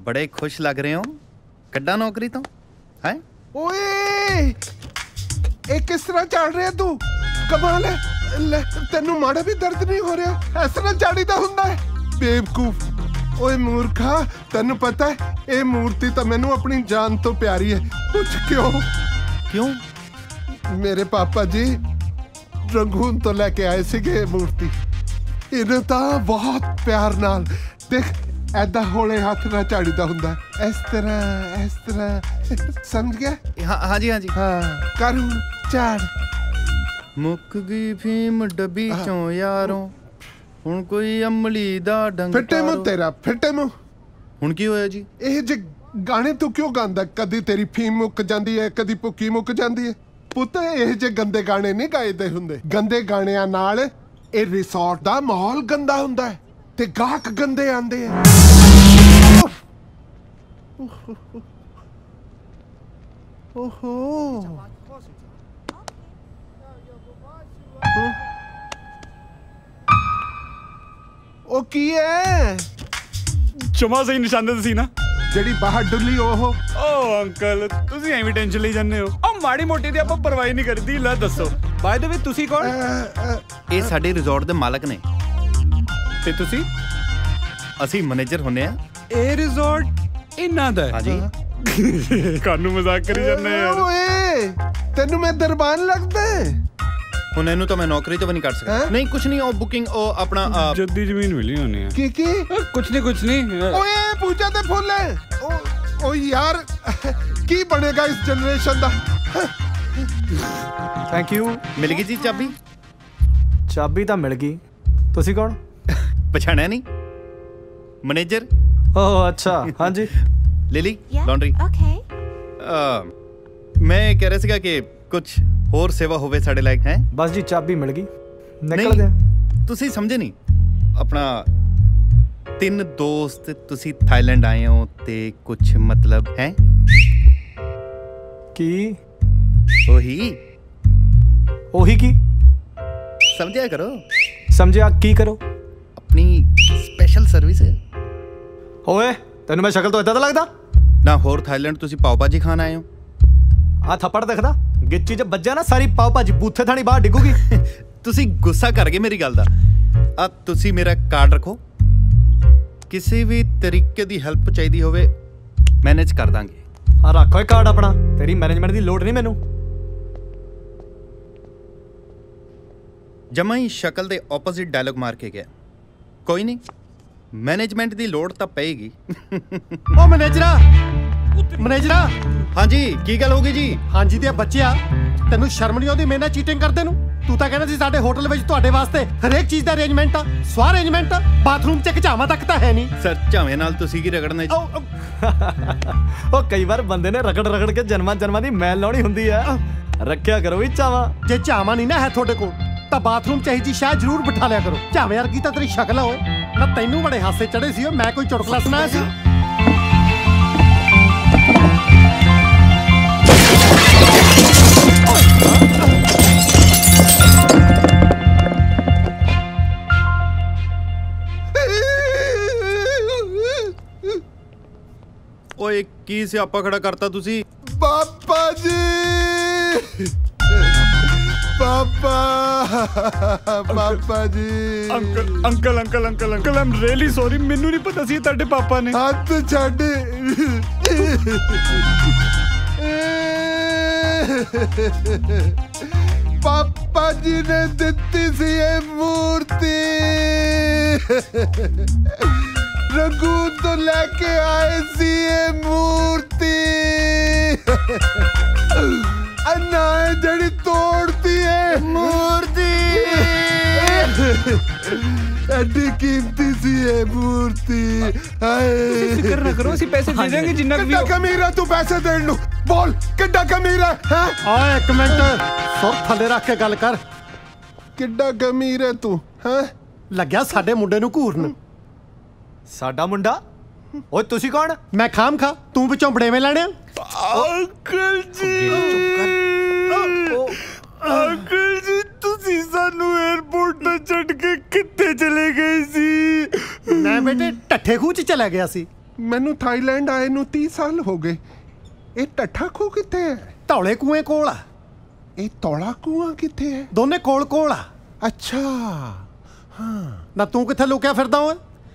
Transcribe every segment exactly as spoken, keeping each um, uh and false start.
बड़े खुश लग रहे हो, कड्डा नौकरी तो है। ओए ये किस तरह चढ़ रहा तू? कमाल है, ले तेनू माड़ा भी दर्द नहीं हो रहा? इस तरह चढ़ीदा हुंदा है? बेवकूफ। ओए मूर्खा, तेनू पता है ये मूर्ति तो मैनू अपनी जान तो प्यारी है। पूछ क्यों? क्यों? मेरे पापा जी रंगून तो लेके आए सीगे मूर्ति। इन्हें तो बहुत प्यार नाल देख ऐदा होले हाथ ना झाड़ीदा हुंदा, इस तरह इस तरह, समझ गया? हाँ हाँ जी हाँ जी। हाँ कर हुण झाड़। मुक गई फीम डब्बी चों यारों, हुण कोई अमली दा डंग फिटे मुंह तेरा, फिटे मुंह। हुण की होया जी? ਇਹ ਜੇ ਗਾਣੇ ਤੂੰ ਕਿਉਂ ਗਾਉਂਦਾ? ਕਦੀ ਤੇਰੀ ਫੀਮ ਮੁੱਕ ਜਾਂਦੀ ਹੈ, ਕਦੀ ਭੁੱਕੀ ਮੁੱਕ ਜਾਂਦੀ ਹੈ। ਪੁੱਤ ਇਹ ਜੇ ਗੰਦੇ ਗਾਣੇ ਨਹੀਂ ਗਾਇਦੇ ਹੁੰਦੇ। ਗੰਦੇ ਗਾਣਿਆਂ ਨਾਲ ਇਹ ਰਿਸੋਰਟ ਦਾ ਮਾਹੌਲ ਗੰਦਾ ਹੁੰਦਾ ਹੈ ਤੇ ਗਾਹਕ ਗੰਦੇ ਆਂਦੇ ਆ। ਓਹੋ ਉਹ ਕੀ ਹੈ? ਜਮਾ ਸਹੀ ਨਿਸ਼ਾਨੇ ਤੇ ਸੀ ਨਾ ਜਿਹੜੀ ਬਾਹਰ ਡੁੱਲੀ ਉਹ। ਓ ਅੰਕਲ ਤੁਸੀਂ ਐਵੇਂ ਟੈਨਸ਼ਨ ਲਈ ਜਾਂਦੇ ਹੋ। ਆ ਮਾੜੀ ਮੋਟੀ ਦੀ ਆਪਾਂ ਪਰਵਾਹ ਨਹੀਂ ਕਰਦੀ। ਲੈ ਦੱਸੋ ਬਾਏ ਦ ਵੇ ਤੁਸੀਂ ਕੌਣ? ਇਹ ਸਾਡੇ ਰਿਜ਼ੋਰਟ ਦੇ ਮਾਲਕ ਨੇ ਤੇ ਤੁਸੀਂ? ਅਸੀਂ ਮੈਨੇਜਰ ਹੁੰਨੇ ਆ। ਇਹ ਰਿਜ਼ੋਰਟ ਇਹਨਾਂ ਦਾ? ਹਾਂਜੀ। ਕਾਨੂੰ ਮਜ਼ਾਕ ਕਰੀ ਜਾਂਦੇ ਯਾਰ। ਓਏ ਤੈਨੂੰ ਮੈਂ ਦਰਬਾਨ ਲੱਗਦਾ? ਹੁਣ ਇਹਨੂੰ ਤਾਂ ਮੈਂ ਨੌਕਰੀ ਤੋਂ ਵੀ ਨਹੀਂ ਕੱਢ ਸਕਦਾ। ਨਹੀਂ ਕੁਛ ਨਹੀਂ, ਉਹ ਬੁਕਿੰਗ ਉਹ ਆਪਣਾ ਜੱਦੀ ਜ਼ਮੀਨ ਮਿਲੀ ਹੋਣੀ ਆ। ਕੀ ਕੀ? ਕੁਛ ਨਹੀਂ ਕੁਛ ਨਹੀਂ। ਓਏ ਪੂਜਾ ਤੇ ਫੁੱਲ ਹੈ। ਓ ਓ ਯਾਰ ਕੀ ਬਣੇਗਾ ਇਸ ਜਨਰੇਸ਼ਨ ਦਾ? Thank you. ਮਿਲ ਗਈ ਜੀ ਚਾਬੀ? ਚਾਬੀ ਤਾਂ ਮਿਲ ਗਈ। ਤੁਸੀਂ ਕੌਣ? ਪਛਾਣਿਆ ਨਹੀਂ? ਮੈਨੇਜਰ। ਓਹ ਅੱਛਾ ਹਾਂਜੀ। Lily laundry. ਓਕੇ। ਮੈਂ ਕਹਿ ਰਿਹਾ ਸੀਗਾ ਕਿ ਕੁਛ ਹੋਰ ਸੇਵਾ ਹੋਵੇ ਸਾਡੇ ਲਾਇਕ ਹੈ। ਬਸ ਜੀ ਚਾਬੀ ਮਿਲ ਗਈ, ਨਿਕਲਦੇ ਆ। ਤੁਸੀਂ ਸਮਝੇ ਨਹੀਂ, ਆਪਣਾ ਤਿੰਨ ਦੋਸਤ ਤੁਸੀਂ ਥਾਈਲੈਂਡ ਆਏ ਹੋ ਤੇ ਕੁਛ ਮਤਲਬ ਹੈ ਕੀ? ਉਹੀ ਉਹੀ ਕੀ? ਸਮਝਿਆ ਕਰੋ। ਸਮਝਿਆ ਕੀ ਕਰੋ? ਆਪਣੀ ਸਪੈਸ਼ਲ ਸਰਵਿਸ। ਓਏ ਤੈਨੂੰ ਮੈਂ ਸ਼ਕਲ ਤੋਂ ਏਦਾਂ ਤਾਂ ਲੱਗਦਾ ਨਾ? ਹੋਰ ਥਾਈਲੈਂਡ ਤੁਸੀਂ ਪਾਓ ਭਾਜੀ ਖਾਣ ਆਏ ਹੋ? ਆ ਥੱਪੜ ਦਿਖਦਾ? ਗਿੱਚੀ ਚ ਵੱਜਿਆ ਨਾ ਸਾਰੀ ਪਾਓ ਭਾਜੀ ਬੂਥੇ ਥਾਣੀ ਬਾਹਰ ਡਿੱਗੂਗੀ। ਤੁਸੀਂ ਗੁੱਸਾ ਕਰ ਗਏ ਮੇਰੀ ਗੱਲ ਦਾ। ਆ ਤੁਸੀਂ ਮੇਰਾ ਕਾਰਡ ਰੱਖੋ, ਕਿਸੇ ਵੀ ਤਰੀਕੇ ਦੀ ਹੈਲਪ ਚਾਹੀਦੀ ਹੋਵੇ ਮੈਨੇਜ ਕਰ ਦਾਂਗੇ। ਆ ਰੱਖ ਓਏ ਕਾਰਡ ਆਪਣਾ, ਤੇਰੀ ਮੈਨੇਜਮੈਂਟ ਦੀ ਲੋੜ ਨਹੀਂ ਮੈਨੂੰ। ਜਮਾ ਹੀ ਸ਼ਕਲ ਦੇ ਆਪੋਜ਼ਿਟ ਡਾਇਲੌਗ ਮਾਰ ਕੇ ਗਿਆ। ਕੋਈ ਨਹੀਂ, ਮੈਨੇਜਮੈਂਟ ਦੀ ਲੋੜ ਤਾਂ ਪਏਗੀ। ਓ ਮੈਨੇਜਰਾ, ਮੈਨੇਜਰਾ। ਹਾਂਜੀ ਕੀ ਗੱਲ ਹੋ ਗਈ ਜੀ? ਹਾਂਜੀ ਤੇ ਬੱਚਿਆ, ਤੈਨੂੰ ਸ਼ਰਮ ਨਹੀਂ ਆਉਂਦੀ ਮੇਰੇ ਨਾਲ ਚੀਟਿੰਗ ਕਰਦੇ ਨੂੰ? ਤੂੰ ਤਾਂ ਕਹਿੰਦਾ ਸੀ ਸਾਡੇ ਹੋਟਲ ਵਿੱਚ ਤੁਹਾਡੇ ਵਾਸਤੇ ਹਰੇਕ ਚੀਜ਼ ਦਾ ਅਰੇਂਜਮੈਂਟ ਆ, ਸਵਾ ਅਰੇਂਜਮੈਂਟ। ਬਾਥਰੂਮ ਚ ਝਾਵਾਂ ਤੱਕ ਤਾਂ ਹੈ ਨਹੀਂ। ਸਰ ਝਾਵੇਂ ਨਾਲ ਤੁਸੀਂ ਕੀ ਰਗੜਨਾ ਜੀ? ਉਹ ਕਈ ਵਾਰ ਬੰਦੇ ਨੇ ਰਗੜ ਰਗੜ ਕੇ ਜਨਮਾਂ ਜਨਮਾਂ ਦੀ ਮੈਲ ਲਾਉਣੀ ਹੁੰਦੀ ਹੈ। ਰੱਖਿਆ ਕਰੋ ਵੀ ਝਾਵਾਂ। ਜੇ ਝਾਵਾਂ ਨਹੀਂ ਨਾ ਹੈ ਤੁਹਾਡੇ ਕੋਲ ਤਾਂ ਬਾਥਰੂਮ ਚ ਇਹੀ ਜੀ ਸ਼ਾਇਦ ਜ਼ਰੂਰ ਬਿਠਾ ਲਿਆ ਕਰੋ। ਝਾਵੇਂ ਵਰਗੀ ਤਾਂ ਤੇਰੀ ਸ਼ਕਲ ਆ। ਓਏ ਮੈਂ ਤੈਨੂੰ ਬੜੇ ਹਾਸੇ ਚੜੇ ਸੀ। ਮੈਂ ਕੋਈ ਚੁਟਕਲਾ ਸੁਣਾਇਆ ਸੀ? ਓਏ ਕੀ ਸਿਆਪਾ ਖੜਾ ਕਰਤਾ ਤੁਸੀਂ? ਪਾਪਾ ਜੀ, ਪਾਪਾ, ਪਾਪਾ ਜੀ। Uncle uncle uncle uncle uncle I'm really sorry. ਮੈਨੂੰ ਨਹੀਂ ਪਤਾ ਸੀ ਤੁਹਾਡੇ ਪਾਪਾ ਨੇ। ਹੱਥ ਛੱਡ। ਪਾਪਾ ਜੀ ਨੇ ਦਿੱਤੀ ਸੀ ਇਹ ਮੂਰਤੀ। ਰੰਗੂਨ ਤੋਂ ਲੈ ਕੇ ਆਏ ਸੀ ਇਹ ਮੂਰਤੀ। ਅੰਨਾ ਜਿਹੜੀ ਤੋੜਤੀ ਹੈ ਮੂਰਤੀ। ਐਡੀ ਕੀਮਤੀ ਸੀ ਇਹ ਮੂਰਤੀ। ਹਾਏ ਫਿਕਰ ਨਾ ਕਰੋ, ਅਸੀਂ ਪੈਸੇ ਦੇ ਦੇਵਾਂਗੇ ਜਿੰਨਾ ਵੀ। ਕਿੱਡਾ ਕਮੀਰਾ ਤੂੰ ਪੈਸੇ ਦੇਣ ਨੂੰ? ਬੋਲ ਕਿੱਡਾ ਕਮੀਰਾ ਹੈ? ਓਏ ਇੱਕ ਮਿੰਟ, ਸੁਰ ਥੱਲੇ ਰੱਖ ਕੇ ਗੱਲ ਕਰ। ਕਿੱਡਾ ਕਮੀਰਾ ਤੂੰ ਹੈ? ਲੱਗਿਆ ਸਾਡੇ ਮੁੰਡੇ ਨੂੰ ਘੂਰਨ। ਸਾਡਾ ਮੁੰਡਾ? ਓਏ ਤੁਸੀਂ ਕੌਣ? ਮੈਂ ਖਾਮ ਖਾ, ਤੂੰ ਵਿੱਚੋਂ ਬੜੇਵੇਂ ਲੈਣੇ? ਅੰਕਲ ਜੀ, ਅੰਕਲ ਜੀ ਤੁਸੀਂ ਸਾਨੂੰ 에어ਪੋਰਟ ਤੇ ਛੱਡ ਕੇ ਕਿੱਥੇ ਚਲੇ ਗਏ ਸੀ? ਮੈਂ ਬੇਟੇ ਟੱਠੇ ਖੂਹ ਚ ਚਲਾ ਗਿਆ ਸੀ। ਮੈਨੂੰ ਥਾਈਲੈਂਡ ਆਏ ਨੂੰ तीस ਸਾਲ ਹੋ ਗਏ। ਇਹ ਟੱਠਾ ਖੂਹ ਕਿੱਥੇ ਹੈ? ਧੌਲੇ ਕੂਏ ਕੋਲ ਆ। ਇਹ ਤੌਲਾ ਕੂਆ ਕਿੱਥੇ ਹੈ? ਦੋਨੇ ਕੋਲ ਕੋਲ ਆ। ਅੱਛਾ ਹਾਂ। ਨਾ ਤੂੰ ਕਿੱਥੇ ਲੁਕਿਆ ਫਿਰਦਾ ਓਏ?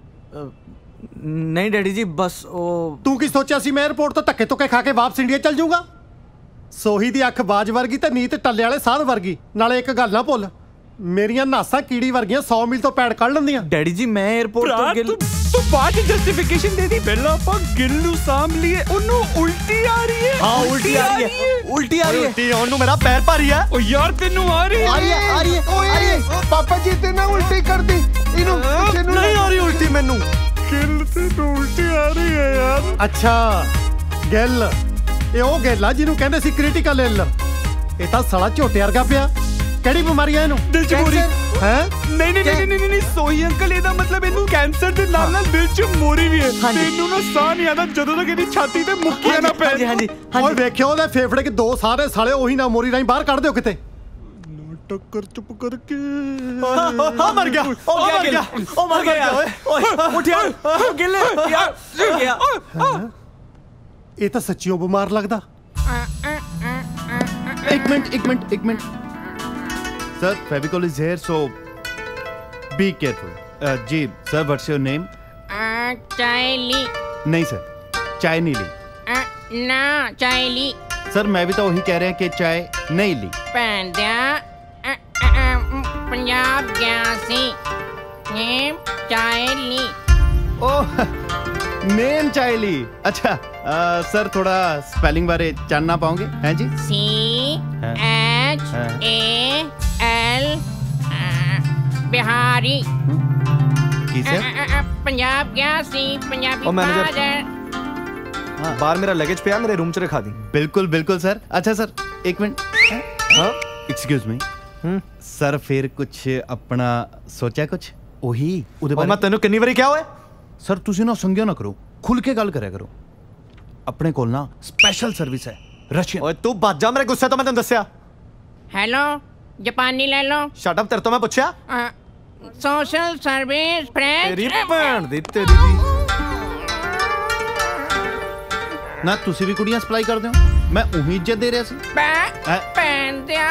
नहीं डैडी जी बस वो ਤੂੰ ਕੀ ਸੋਚਿਆ ਸੀ ਮੈਂ 에어ਪੋਰਟ ਤੋਂ ਧੱਕੇ ਧੁੱਕੇ ਖਾ ਕੇ ਵਾਪਸ ਇੰਡੀਆ ਚੱਲ ਜਾਊਂਗਾ? ਸੋਹੀ ਦੀ ਅੱਖ ਬਾਜ ਵਰਗੀ ਤੇ ਨੀਤ ਟੱਲੇ ਵਾਲੇ ਸਾਧ ਵਰਗੀ। ਨਾਲੇ ਇੱਕ ਗੱਲ ਨਾ ਭੁੱਲ, ਮੇਰੀਆਂ ਨਾਸਾਂ ਕੀੜੀ ਵਰਗੀਆਂ सौ ਮੀਲ ਤੋਂ ਪੈੜ ਕੱਢ ਲੈਂਦੀਆਂ। डैडी जी मैं एयरपोर्ट तो गिल ਤੂੰ ਤੂੰ ਬਾਅਦ ਚ ਜਸਟੀਫਿਕੇਸ਼ਨ ਦੇ ਦੀ। ਪਹਿਲਾਂ ਆਪਾਂ ਗਿੱਲ ਨੂੰ ਸਾਂਭ ਲਈਏ। ਉਹਨੂੰ ਉਲਟੀ ਆ ਰਹੀ ਹੈ। हाँ उल्टी आ रही है उल्टी आ रही है। ਉਲਟੀ ਆਉਣ ਨੂੰ ਮੇਰਾ ਪੈਰ ਭਾਰੀ ਆ। ਓ ਯਾਰ ਤੈਨੂੰ ਆ ਰਹੀ ਆ ਰਹੀ ਹੈ ਆ ਰਹੀ ਹੈ ਓਏ ਪਾਪਾ ਜੀ ਤੇ ਨਾ ਉਲਟੀ ਕਰਦੀ ਇਹਨੂੰ ਇਹਨੂੰ ਨਹੀਂ ਆ ਰਹੀ ਉਲਟੀ ਮੈਨੂੰ। ਗਿੱਲ ਤੈਨੂੰ ਉਲਟੀ ਆ ਰਹੀ ਹੈ ਯਾਰ। ਅੱਛਾ ਗਿੱਲ, ਇਹ ਉਹ ਗਿੱਲ ਆ ਜਿਹਨੂੰ ਕਹਿੰਦੇ ਸੀ ਕ੍ਰਿਟੀਕਲ ਇਲਰ। ਇਹ ਤਾਂ ਸਾਲਾ ਝੋਟੇ ਵਰਗਾ ਪਿਆ। ਕਿਹੜੀ ਬਿਮਾਰੀ ਆ ਇਹਨੂੰ? ਦਿਲ ਚ ਮੋਰੀ। ਹੈ ਨਹੀਂ ਨਹੀਂ ਨਹੀਂ ਨਹੀਂ ਨਹੀਂ ਸੋਹੀ ਅੰਕਲ, ਇਹਦਾ ਮਤਲਬ ਇਹਨੂੰ ਕੈਂਸਰ ਦੇ ਨਾਲ ਨਾਲ ਦਿਲ ਚ ਮੋਰੀ ਵੀ ਹੈ। ਤੈਨੂੰ ਨਾ ਸਾਹ ਨਹੀਂ ਆਦਾ ਜਦੋਂ ਤੱਕ ਇਹਦੀ ਛਾਤੀ ਤੇ ਮੁੱਕੀਆਂ ਨਾ ਪੈ। हाँ जी ਓਏ ਵੇਖਿਓ ਉਹਦੇ ਫੇਫੜੇ ਕਿ ਦੋ ਸਾਰੇ ਸਾਲੇ ਉਹੀ ਨਾ ਮੋਰੀ ਰਾਹੀਂ ਬਾਹਰ ਕੱਢ ਦਿਓ ਕਿਤੇ। ਟੱਕਰ ਚੁੱਪ ਕਰਕੇ। ਹਾਂ ਮਰ ਗਿਆ ਉਹ ਮਰ ਗਿਆ ओ मर गया ओए ओए उठ यार ओ गिल यार गया। ਇਹ ਤਾਂ ਸੱਚੀਓ ਬਿਮਾਰ ਲੱਗਦਾ। एक मिनट एक मिनट एक minute sir, Fevicol is here so be careful. जी सर, व्हाट्स योर नेम? चाय ली। नहीं सर, चाय नहीं ली। ना चाय ली। सर मैं भी तो वही कह रहे हैं कि चाय नहीं ली। ਭੈਣ ਦਿਆ ਪੰਜਾਬ ਗਿਆ ਸੀ ਨੇ ਚਾय ली। ओह नेम चाय ली। अच्छा uh, सर थोड़ा स्पेलिंग बारे जानना पाओगे? हैं जी? C H A L Bihari. की सर? ਪੰਜਾਬ ਗਿਆ ਸੀ ਪੰਜਾਬੀ ओ मैनेजर ਬਾजार। बाहर मेरा लगेज पे मेरे रूम च रखा दी। बिल्कुल बिल्कुल सर। अच्छा सर एक मिनट। हाँ एक्सक्यूज मी सर, फिर कुछ अपना सोचा कुछ ਉਹੀ ਉਹਦੇ और मैं ਬਾਰੇ? तेन किन्नी बारी क्या होए? ਸਰ ਤੁਸੀਂ ਨਾ ਸੰਗਿਆ ਨਾ ਕਰੋ, ਖੁੱਲ ਕੇ ਗੱਲ ਕਰਿਆ ਕਰੋ। ਆਪਣੇ ਕੋਲ ਨਾ ਸਪੈਸ਼ਲ ਸਰਵਿਸ ਹੈ ਰਸ਼ੀਅਨ। ओए तू बाज जा मेरे गुस्से तो मैं तेन दस्या। हेलो जापानी ले लो। शट अप, तेरे तो मैं पूछया। सोशल सर्विस तेरी फ्रेंच। भैन दी तेरी दी। ਨਾ ਤੁਸੀਂ ਵੀ ਕੁੜੀਆਂ ਸਪਲਾਈ ਕਰਦੇ ਹੋ? ਮੈਂ ਉਹੀ ਇੱਜ਼ਤ ਦੇ ਰਿਹਾ ਸੀ। ਹੈਂ? ਭੈਣ ਦਿਆ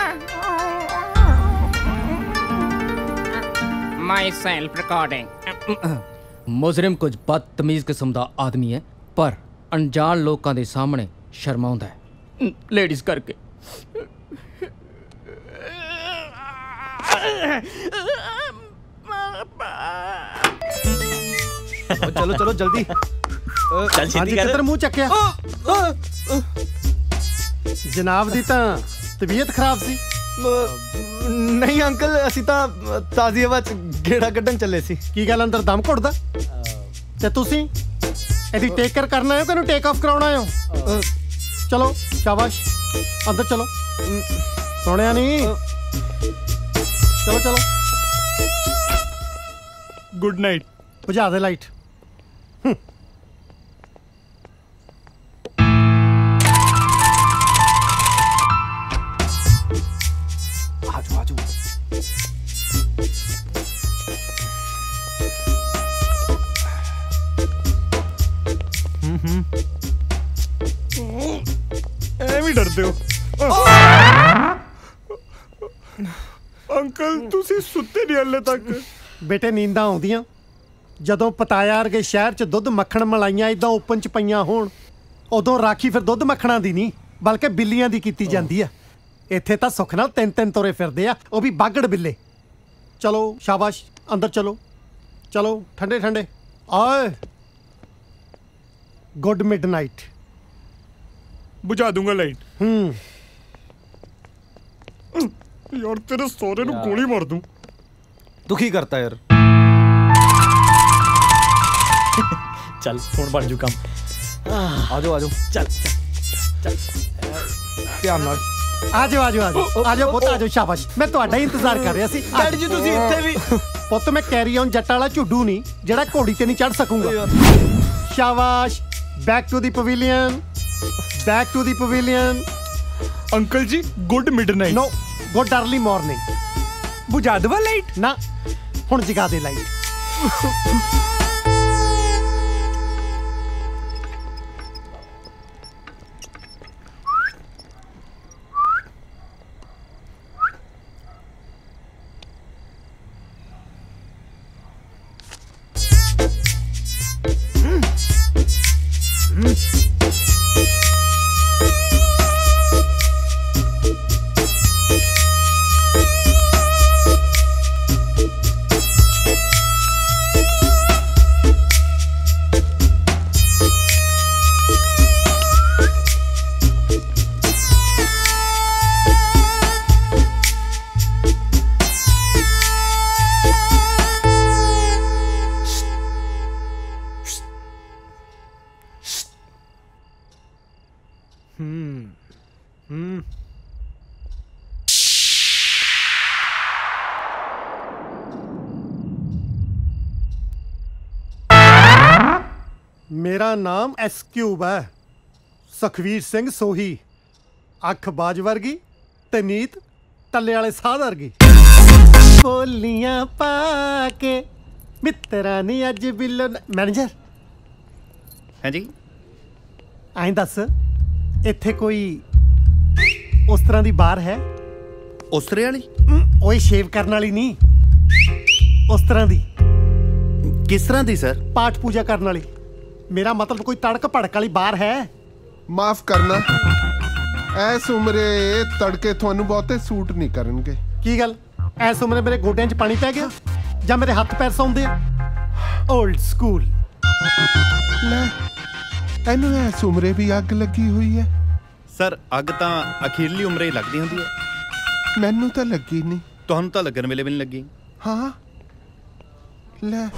ਮਾਈ ਸੈਲਫ ਰਿਕਾਰਡਿੰਗ। ਮੁਜਰਮ ਕੁਝ ਬਦਤਮੀਜ਼ ਕਿਸਮ ਦਾ ਆਦਮੀ ਹੈ, ਪਰ ਅਣਜਾਣ ਲੋਕਾਂ ਦੇ ਸਾਹਮਣੇ ਸ਼ਰਮਾਉਂਦਾ ਹੈ, ਲੇਡੀਜ਼ ਕਰਕੇ। ओ, चलो चलो जल्दी। ਹਾਂਜੀ ਕਿੱਧਰ ਮੂੰਹ ਚੱਕਿਆ? ਜਨਾਬ ਦੀ ਤਾਂ ਤਬੀਅਤ ਖਰਾਬ ਸੀ। नहीं अंकल ਅਸੀਂ ਤਾਂ ਤਾਜ਼ੀ ਹਵਾ ਚ ਗੇੜਾ ਕੱਢਣ ਚੱਲੇ ਸੀ। ਕੀ ਗੱਲ ਅੰਦਰ ਦਮ ਘੁੱਟਦਾ? ਤੇ ਤੁਸੀਂ ਇਹਦੀ ਟੇਕ ਕੇਅਰ ਕਰਨਾ ਹੈ ਕਿ ਇਹਨੂੰ ਟੇਕ ਆਫ ਕਰਾਉਣਾ ਹੈ? ਚਲੋ ਸ਼ਾਬਾਸ਼ ਅੰਦਰ ਚਲੋ। ਸੁਣਿਆ ਨਹੀਂ? ਚਲੋ ਚਲੋ ਗੁੱਡ ਨਾਈਟ। ਬੁਝਾ ਦੇ ਲਾਈਟ। ਆਜੋ ਆਜੋ। ਐਵੇਂ ਡਰਦੇ ਹੋ? ਅੰਕਲ ਤੁਸੀਂ ਸੁੱਤੇ ਨਹੀਂ ਹਲੇ ਤੱਕ? ਬੇਟੇ ਨੀਂਦਾਂ ਆਉਂਦੀਆਂ ਜਦੋਂ ਪਤਾਇਆ ਵਰਗੇ ਸ਼ਹਿਰ 'ਚ ਦੁੱਧ ਮੱਖਣ ਮਲਾਈਆਂ ਇਦਾਂ ਓਪਨ 'ਚ ਪਈਆਂ ਹੋਣ। ਉਦੋਂ ਰਾਖੀ ਫਿਰ ਦੁੱਧ ਮੱਖਣਾਂ ਦੀ ਨਹੀਂ ਬਲਕਿ ਬਿੱਲੀਆਂ ਦੀ ਕੀਤੀ ਜਾਂਦੀ ਆ। ਇੱਥੇ ਤਾਂ ਸੁੱਖ ਨਾਲ ਤਿੰਨ ਤਿੰਨ ਤੋਰੇ ਫਿਰਦੇ ਆ, ਉਹ ਵੀ ਬਾਗੜ ਬਿੱਲੇ। ਚਲੋ ਸ਼ਾਬਾਸ਼ ਅੰਦਰ ਚਲੋ ਚਲੋ ਠੰਡੇ ਠੰਡੇ। ਆਏ ਗੁੱਡ ਮਿਡਨਾਈਟ। ਬੁਝਾ ਦੂੰਗਾ ਲਾਈਟ। ਹੂੰ ਯਾਰ ਤੇਰੇ ਸਹੁਰੇ ਨੂੰ ਗੋਲੀ ਮਾਰ ਦੂੰ। ਦੁਖੀ ਕਰਤਾ ਯਾਰ। चल ਹੁਣ ਬਣ ਜੂ ਕੰਮ। ਆਜੋ ਆਜੋ चल चल ਧਿਆਨ ਨਾਲ। ਆਜੋ ਆਜੋ ਆਜੋ ਆਜੋ ਪੁੱਤ ਆਜੋ ਸ਼ਾਬਾਸ਼। ਮੈਂ ਤੁਹਾਡਾ ਹੀ ਇੰਤਜ਼ਾਰ ਕਰ ਰਿਹਾ ਸੀ। ਡੈਡੀ ਜੀ ਤੁਸੀਂ ਇੱਥੇ ਵੀ। ਪੁੱਤ ਮੈਂ ਕੈਰੀ ਔਨ ਜੱਟ ਵਾਲਾ ਝੁੱਡੂ ਨਹੀਂ ਜਿਹੜਾ ਘੋੜੀ ਤੇ ਨਹੀਂ ਚੜ ਸਕੂੰਗਾ। ਸ਼ਾਬਾਸ਼ back to the pavilion back to the pavilion. Uncle ਜੀ good midnight. No good early morning. ਬੁਝਾ ਦਵਾ ਲਾਈਟ? ਨਾ ਹੁਣ ਜਗਾ ਦੇ ਲਾਈਟ। ਹੂੰ ਹੂੰ ਮੇਰਾ ਨਾਮ ਐਸ ਕਿਊਬ ਹੈ, ਸੁਖਵੀਰ ਸਿੰਘ ਸੋਹੀ। ਅੱਖ ਬਾਜ ਵਰਗੀ ਤੇ ਨੀਤ ਟੱਲੇ ਵਾਲੇ ਸਾਧ ਵਰਗੀ। ਬੋਲੀਆਂ ਪਾ ਕੇ ਮਿੱਤਰਾਂ ਨੇ ਅੱਜ ਬਿੱਲੋ ਮੈਨੇਜਰ ਹੈ ਜੀ। ਐਂ ਦੱਸ, ਇੱਥੇ ਕੋਈ ਉਸ ਤਰ੍ਹਾਂ ਦੀ ਬਾਰ ਹੈ? ਉਸਰੇ ਵਾਲੀ? ਓਏ ਸ਼ੇਵ ਕਰਨ ਵਾਲੀ ਨਹੀਂ, ਉਸ ਤਰ੍ਹਾਂ ਦੀ। ਕਿਸ ਤਰ੍ਹਾਂ ਦੀ ਸਰ? ਪਾਠ ਪੂਜਾ ਕਰਨ ਵਾਲੀ। ਮੇਰਾ ਮਤਲਬ ਕੋਈ ਤੜਕ ਭੜਕ ਵਾਲੀ ਬਾਰ ਹੈ? ਮਾਫ ਕਰਨਾ, ਐਸ ਉਮਰੇ ਇਹ ਤੜਕੇ ਤੁਹਾਨੂੰ ਬਹੁਤੇ ਸੂਟ ਨਹੀਂ ਕਰਨਗੇ। ਕੀ ਗੱਲ, ਐਸ ਉਮਰੇ ਮੇਰੇ ਗੋਡਿਆਂ 'ਚ ਪਾਣੀ ਪੈ ਗਿਆ ਜਾਂ ਮੇਰੇ ਹੱਥ ਪੈਰ ਸੌਂਦੇ ਆ? Old school. ਲੈ, ਇਹਨੂੰ ਐਸ ਉਮਰੇ ਵੀ ਅੱਗ ਲੱਗੀ ਹੋਈ ਹੈ। ਸਰ ਅੱਗ ਤਾਂ ਅਖੀਰਲੀ ਉਮਰੇ ਹੀ ਲੱਗਦੀ ਹੁੰਦੀ ਹੈ। ਮੈਨੂੰ ਤਾਂ ਲੱਗੀ ਨਹੀਂ। ਤੁਹਾਨੂੰ ਤਾਂ ਲੱਗਣ ਵੇਲੇ ਵੀ ਨਹੀਂ ਲੱਗੀ। ਹਾਂ ਲੈ